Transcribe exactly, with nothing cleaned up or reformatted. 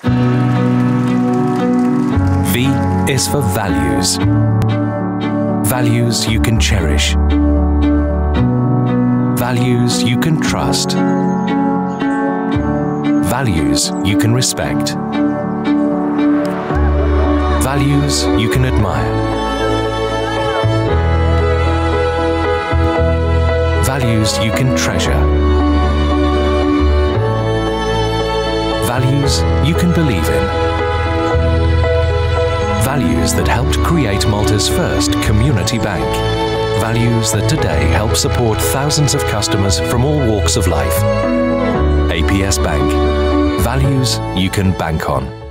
V is for values. Values you can cherish. Values you can trust. Values you can respect. Values you can admire. Values you can treasure. Values you can believe in. Values that helped create Malta's first community bank. Values that today help support thousands of customers from all walks of life. A P S Bank. Values you can bank on.